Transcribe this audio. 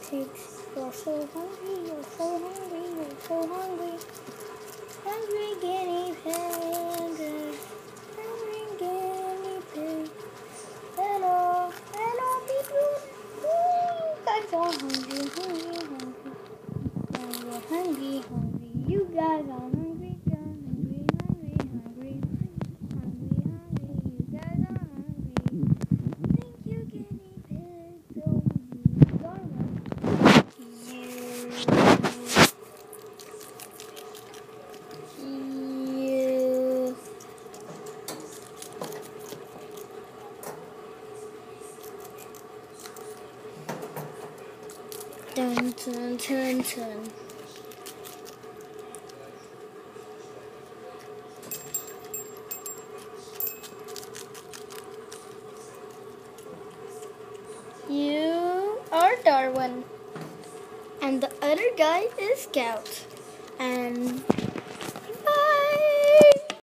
Pigs, you're so hungry, you're so hungry, you're so hungry. Hungry guinea pigs, hungry guinea pigs. Hello, hello people. You guys are hungry, hungry, hungry. And you're hungry, hungry. You guys are hungry, hungry, hungry, hungry, hungry, hungry. You guys are hungry. Thank you, guinea pigs. Oh, you are welcome. Dun, dun, dun, dun. You are Darwin, and the other guy is Scout, and